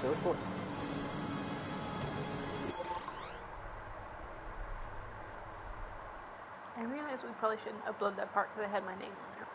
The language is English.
Still recording. I realized we probably shouldn't upload that part because I had my name on there.